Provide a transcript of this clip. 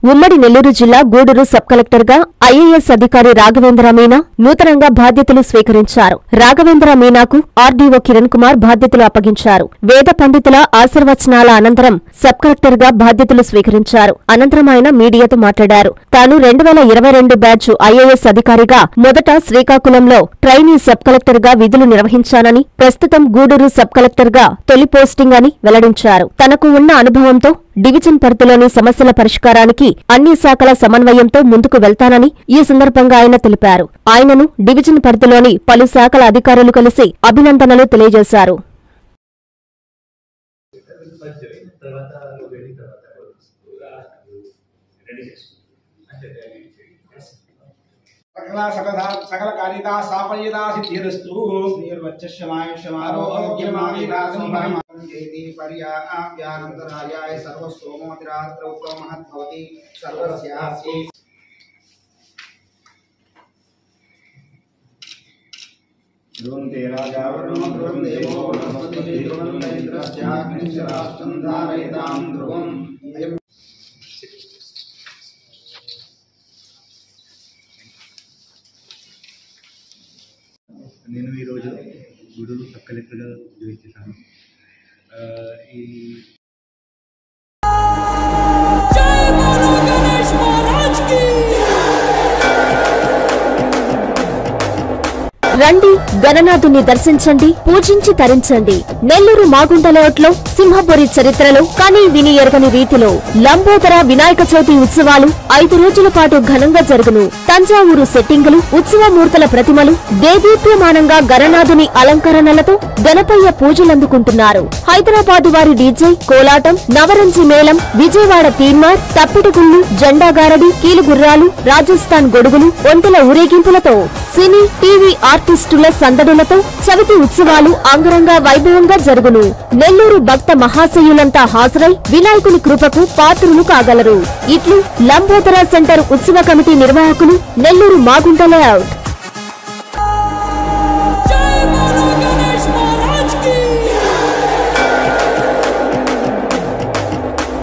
ఉమ్మడి నెల్లూరు జిల్లా Gudur sub collector గా ఐఏఎస్ అధికారి రాఘవేంద్ర మీనా నూతనంగా బాధ్యతలు స్వీకరించారు. రాఘవేంద్ర మీనాకు ఆర్డీఓ కిరణ్ కుమార్ బాధ్యతలు అప్పగించారు. వేద పండితుల ఆశీర్వచనాల అనంతరం సబ్ కలెక్టర్ గా బాధ్యతలు స్వీకరించారు. అనంతరం ఆయన మీడియాతో మాట్లాడారు. తాను 2022 బ్యాచ్ ఐఏఎస్ అధికారిగా మొదట శ్రీకాకుళంలో ట్రైనీ సబ్ కలెక్టర్ గా విధులు నిర్వహించానని, ప్రస్తుతం గూడూరు సబ్ కలెక్టర్ గా తొలి పోస్టింగ్ అని వెల్లడించారు. తనకు ఉన్న అనుభవంతో డివిజన్ పరిధిలోని సమస్యల పరిష్కారానికి అన్ని శాఖల సమన్వయంతో ముందుకు వెళ్తానని ఈ సందర్భంగా ఆయన తెలిపారు. ఆయనను డివిజన్ పరిధిలోని పలు శాఖల అధికారులు కలిసి అభినందనలు తెలియజేశారు. सकल कारिता साफल्यता सिद्धिरस्तु श्रीर्वच्चश्यमायुष्यमारोग्यमाविरासंभरमन्तेति पर्याप्यानन्तरायाय सर्वस्तोमोतिरात्र उपमहद्भवति सर्वस्यास्यै ध्रुवं ते राजा वरुणो ध्रुवं देवो बृहस्पतिः ध्रुवं इन्द्रश्चाग्निश्चराष्ट्रं धारयतां ध्रुवम् నేను ఈరోజు గూడూరు సబ్ కలెక్టర్గా ఉద్యోగం చేశాను. రండి, గణనాథుని దర్శించండి, పూజించి తరించండి. నెల్లూరు మాగుంటలోట్లో సింహపురి చరిత్రలో కనీ విని ఎరగని రీతిలో లంబోదర వినాయక చవితి ఉత్సవాలు 5 రోజుల పాటు ఘనంగా జరుగును. తంజావూరు సెట్టింగులు, ఉత్సవమూర్తుల ప్రతిమలు, దేదీప్యమానంగా గణనాథుని అలంకరణలతో గణపయ్య పూజలందుకుంటున్నారు. హైదరాబాదు వారి డీజే, కోలాటం, నవరంజి మేళం, విజయవాడ తీన్మార్, తప్పిటిగుళ్లు, జెండాగారడి, కీలుగుర్రాలు, రాజస్థాన్ గొడుగులు, ఒంటెల ఊరేగింపులతో సినీ, టీవీ ఆర్టిస్టుల సందడులతో చవితి ఉత్సవాలు అంగరంగ వైభవంగా జరుగును. నెల్లూరు భక్త మహాశయులంతా హాజరై వినాయకుని కృపకు పాత్రులు కాగలరు. ఇట్లు లంబోదర సెంటర్ ఉత్సవ కమిటీ నిర్వాహకులు, నెల్లూరు మాగుంట లేఅవుట్.